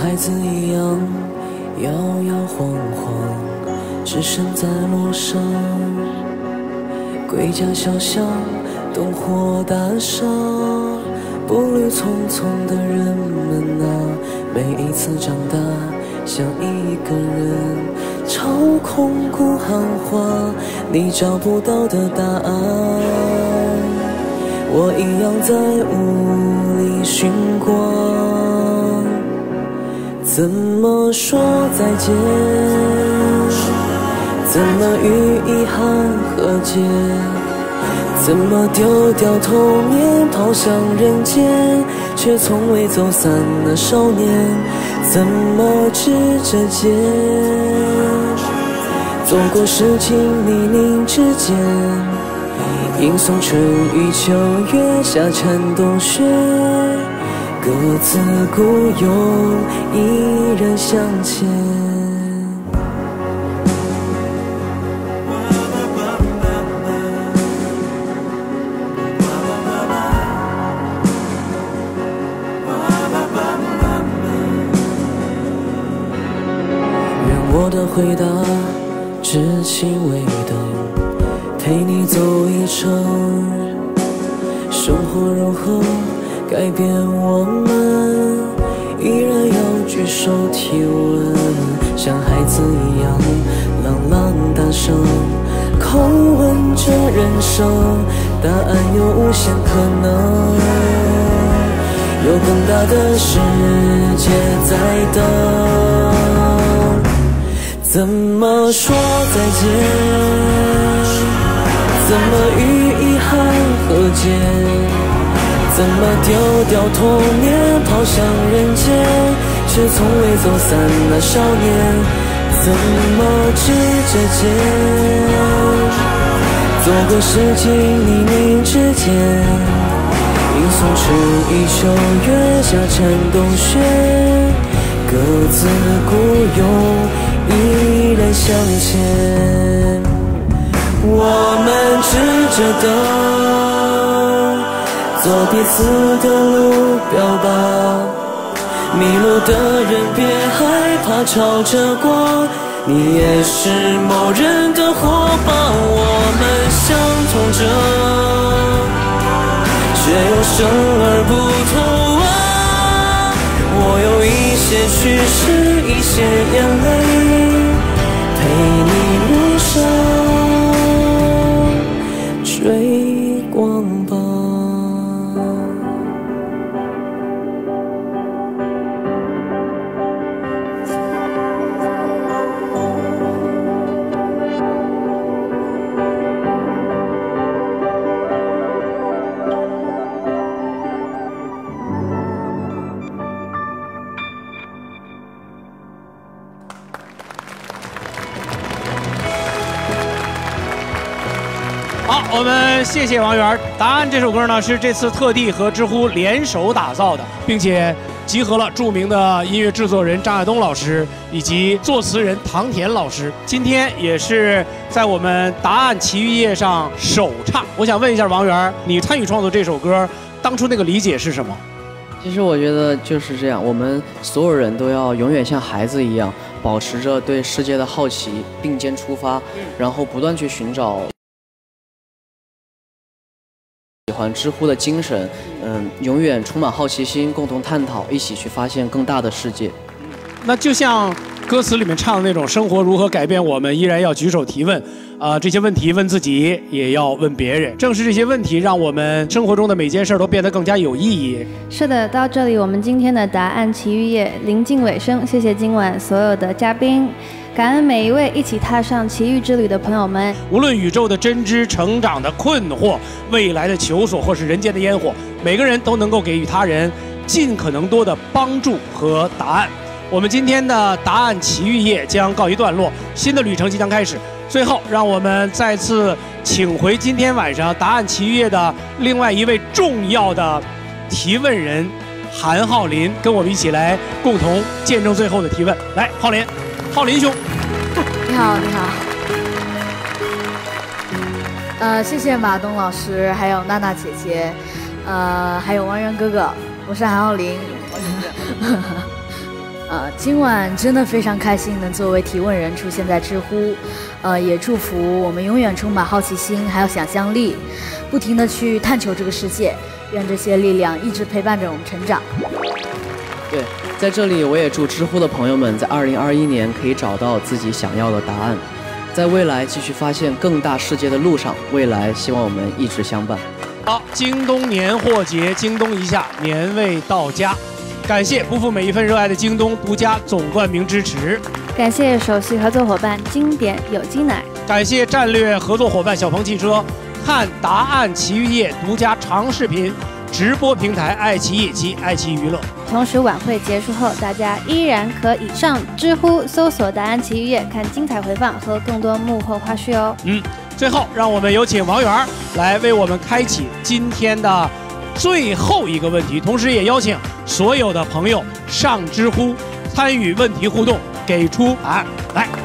孩子一样摇摇晃晃，置身在路上。归家小巷，灯火大厦，步履匆匆的人们啊，每一次长大，像一个人操控孤寒话，你找不到的答案。我一样在雾里寻光，怎么说再见？怎么与遗憾和解？怎么丢掉童年，跑向人间，却从未走散的少年？怎么指着肩，走过世纪泥泞之间？吟诵春雨秋月夏蝉冬雪，各自孤勇，依然向前。愿我的回答至情未等，陪你走一程，生活如何改变我们，依然要举手提问，像孩子一样朗朗大声，叩问着人生，答案有无限可能，有更大的世界在等。怎么说再见？怎么与遗憾和解？怎么丢掉童年，跑向人间，却从未走散的少年？怎么指着肩，走过世纪泥泞之间？吟诵春雨秋月夏蝉冬雪，各自孤勇，依然向前。我们指着灯，做彼此的路标吧。迷路的人别害怕，朝着光，你也是某人的伙伴。我们相同着，却又生而不同啊。我有一些虚实，一些眼泪，陪你路上追光吧。 好，我们谢谢王源。答案这首歌呢，是这次特地和知乎联手打造的，并且集合了著名的音乐制作人张亚东老师以及作词人唐田老师。今天也是在我们答案奇遇夜上首唱。我想问一下王源，你参与创作这首歌，当初那个理解是什么？ 其实我觉得就是这样，我们所有人都要永远像孩子一样，保持着对世界的好奇，并肩出发，然后不断去寻找。喜欢知乎的精神，永远充满好奇心，共同探讨，一起去发现更大的世界。 那就像歌词里面唱的那种，生活如何改变我们，依然要举手提问。这些问题问自己，也要问别人。正是这些问题，让我们生活中的每件事都变得更加有意义。 是的，到这里我们今天的答案奇遇夜临近尾声，谢谢今晚所有的嘉宾。感恩每一位一起踏上奇遇之旅的朋友们。 无论宇宙的真知、成长的困惑、未来的求索，或是人间的烟火，每个人都能够给予他人尽可能多的帮助和答案。我们今天的答案奇遇夜将告一段落，新的旅程即将开始。最后，让我们再次请回今天晚上答案奇遇夜的另外一位重要的提问人韩浩林，跟我们一起来共同见证最后的提问。来，浩林。浩林兄， 你好，你好。谢谢马东老师，还有娜娜姐姐，还有王源哥哥，我是韩浩林。 今晚真的非常开心能作为提问人出现在知乎，也祝福我们永远充满好奇心还有想象力，不停地去探求这个世界，愿这些力量一直陪伴着我们成长。 对，在这里我也祝知乎的朋友们在2021年可以找到自己想要的答案，在未来继续发现更大世界的路上，未来希望我们一直相伴。 好，京东年货节，京东一下，年味到家。感谢不负每一份热爱的京东独家总冠名支持， 感谢首席合作伙伴经典有机奶， 感谢战略合作伙伴小鹏汽车，看答案奇遇夜独家长视频直播平台爱奇艺及爱奇艺娱乐。 同时晚会结束后，大家依然可以上知乎搜索答案奇遇夜，看精彩回放和更多幕后花絮哦。 最后让我们有请王源来为我们开启今天的最后一个问题，同时也邀请所有的朋友上知乎参与问题互动，给出答案来。